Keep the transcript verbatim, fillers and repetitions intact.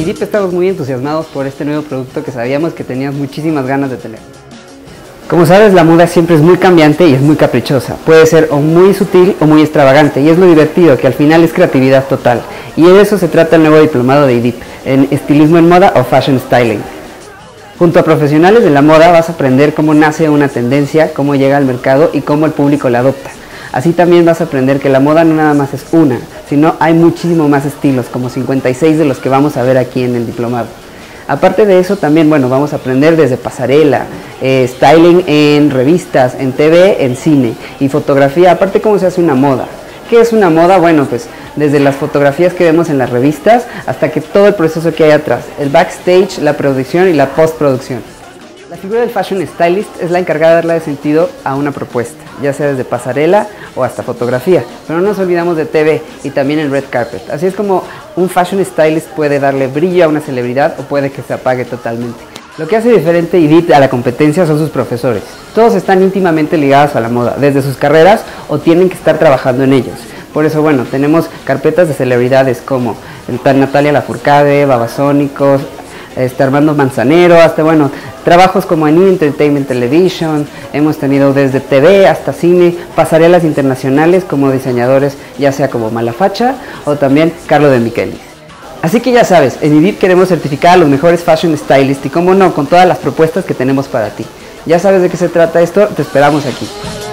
IDIP estamos muy entusiasmados por este nuevo producto que sabíamos que tenías muchísimas ganas de tener. Como sabes, la moda siempre es muy cambiante y es muy caprichosa. Puede ser o muy sutil o muy extravagante, y es lo divertido, que al final es creatividad total. Y de eso se trata el nuevo diplomado de IDIP, en estilismo en moda o fashion styling. Junto a profesionales de la moda vas a aprender cómo nace una tendencia, cómo llega al mercado y cómo el público la adopta. Así también vas a aprender que la moda no nada más es una, sino hay muchísimo más estilos, como cincuenta y seis de los que vamos a ver aquí en el diplomado. Aparte de eso también, bueno, vamos a aprender desde pasarela, eh, styling en revistas, en T V, en cine y fotografía, aparte cómo se hace una moda. ¿Qué es una moda? Bueno, pues desde las fotografías que vemos en las revistas hasta que todo el proceso que hay atrás, el backstage, la producción y la postproducción. La figura del fashion stylist es la encargada de darle sentido a una propuesta, ya sea desde pasarela o hasta fotografía, pero no nos olvidamos de T V y también el red carpet. Así es como un fashion stylist puede darle brillo a una celebridad o puede que se apague totalmente. Lo que hace diferente IDIP a la competencia son sus profesores. Todos están íntimamente ligados a la moda, desde sus carreras o tienen que estar trabajando en ellos. Por eso, bueno, tenemos carpetas de celebridades como el Natalia Lafourcade, Babasónicos, Este, Armando Manzanero, hasta bueno, trabajos como en Entertainment Television, hemos tenido desde T V hasta cine, pasarelas internacionales como diseñadores, ya sea como Malafacha o también Carlo de Michelis. Así que ya sabes, en IDIP queremos certificar a los mejores fashion stylists y cómo no, con todas las propuestas que tenemos para ti. Ya sabes de qué se trata esto, te esperamos aquí.